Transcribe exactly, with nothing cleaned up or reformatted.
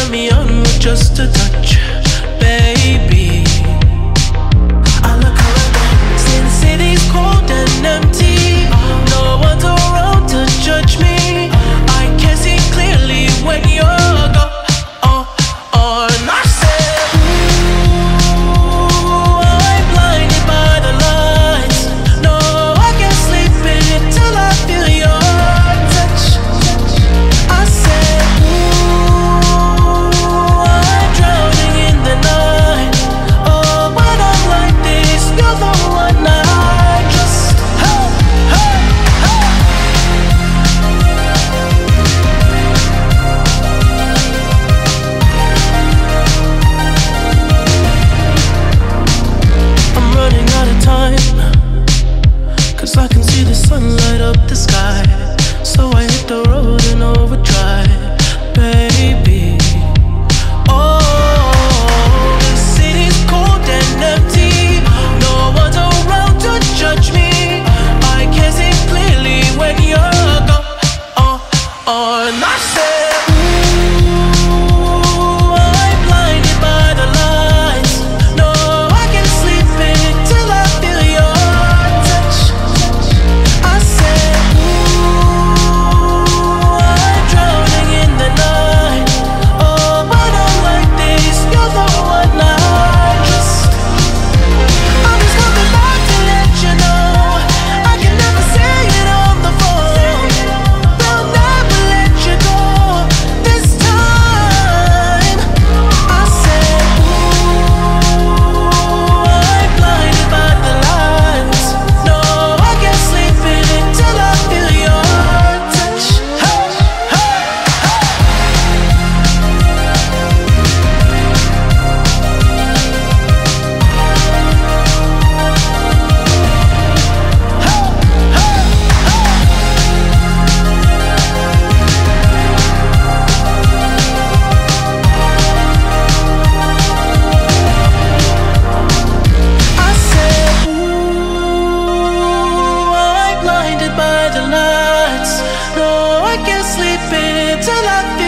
turn me on with just a touch, baby. I look around, see the city's cold and empty. No one's around to judge me. I can see clearly when you're gone. Oh, oh, and I said, ooh, I'm blinded by the lights. No, I can't sleep until I feel your touch. I said, ooh, I'm drowning in the night. Oh, when I'm like this, you're the one I trust. Hey, hey, hey. I'm running out of time, 'cause I can see the sun light up the sky. So I hit the road in overdrive, baby. Oh, the city's cold and empty. No one's around to judge me. I can see clearly when you're gone. Oh, oh, and I said, ooh, I'm blinded by the lights. No, I can't sleep until I feel your touch. I said, ooh, I'm drowning in the night. Oh, when I'm like this, you're the one I trust. I'm just coming back to let you know I can never say it on the phone. They'll never let you go this time. I said, ooh, I'm blinded by the lights. No, I can't sleep until I feel your touch. Hey, hey, hey. I said, ooh, I'm blinded by the lights. No, I can't sleep until I feel